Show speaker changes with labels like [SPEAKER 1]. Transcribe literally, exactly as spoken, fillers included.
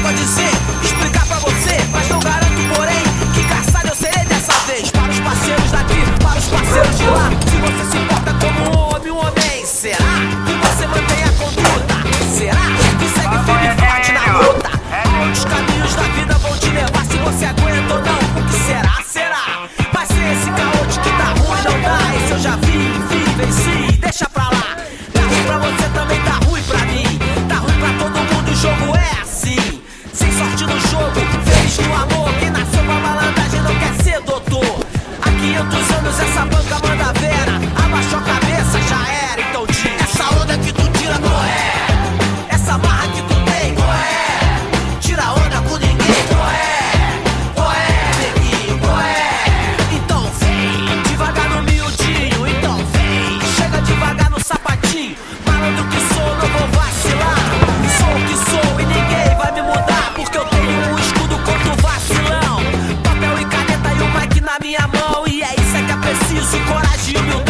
[SPEAKER 1] pra dizer, explicar pra você, mas não garanto, porém, que caçado eu serei dessa vez. Para os parceiros daqui, para os parceiros de lá, se você se importa como um homem, um homem, será que você mantém a conduta? Será que segue firme e forte na luta? Os caminhos da vida vão te levar, se você aguenta ou não, o que será, será? Mas se esse caô de que tá ruim não dá, esse eu já vi, vi, venci, deixa pra lá. Tá ruim pra você também, tá ruim pra mim, tá ruim pra todo mundo, o jogo é assim. Sem sorte no jogo, feliz no amor, quem nasceu pra malandragem não quer ser doutor. Há quinhentos anos essa banca manda vera, abaixou a cabeça, já era, então diz. Essa onda que tu tira, qual é? Essa marra que tu tem, qual é? Tira onda com ninguém, qual é? Qual é, neguinho, qual é? Então vem, devagar no miudinho, então vem, chega devagar no sapatinho. Malandro que sou, não vou vacilar. Sou o que sou e ninguém vai me mudar, porque eu tenho um escudo contra o vacilão. Papel e caneta e o mic na minha mão, e é isso é que é preciso, coragem e humildade.